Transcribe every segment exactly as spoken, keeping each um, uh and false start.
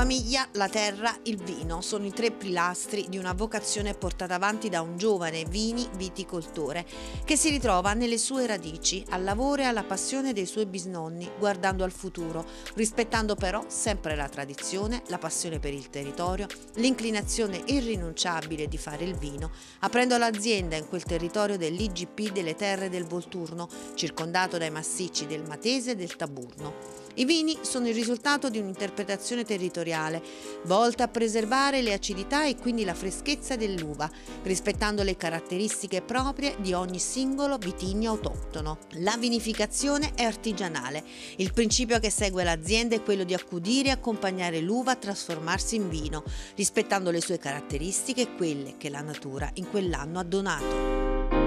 famiglia, la terra, il vino sono i tre pilastri di una vocazione portata avanti da un giovane vini viticoltore che si ritrova nelle sue radici, al lavoro e alla passione dei suoi bisnonni, guardando al futuro, rispettando però sempre la tradizione, la passione per il territorio, l'inclinazione irrinunciabile di fare il vino, aprendo l'azienda in quel territorio dell'I G P delle Terre del Volturno, circondato dai massicci del Matese e del Taburno. I vini sono il risultato di un'interpretazione territoriale volta a preservare le acidità e quindi la freschezza dell'uva, rispettando le caratteristiche proprie di ogni singolo vitigno autoctono. La vinificazione è artigianale. Il principio che segue l'azienda è quello di accudire e accompagnare l'uva a trasformarsi in vino, rispettando le sue caratteristiche e quelle che la natura in quell'anno ha donato.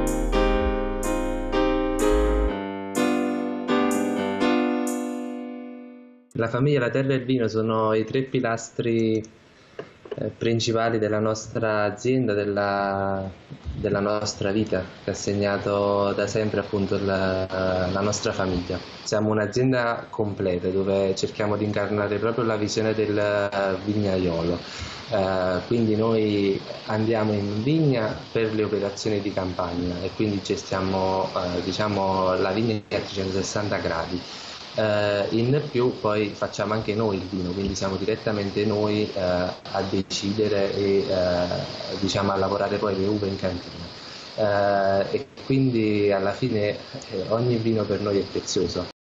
La famiglia, la terra e il vino sono i tre pilastri eh, principali della nostra azienda, della, della nostra vita, che ha segnato da sempre appunto la, la nostra famiglia. Siamo un'azienda completa dove cerchiamo di incarnare proprio la visione del vignaiolo. Uh, quindi noi andiamo in vigna per le operazioni di campagna e quindi gestiamo uh, diciamo, la vigna a trecentosessanta gradi. Uh, in più poi facciamo anche noi il vino, quindi siamo direttamente noi uh, a decidere e uh, diciamo, a lavorare poi le uve in cantina. Uh, e quindi alla fine eh, ogni vino per noi è prezioso.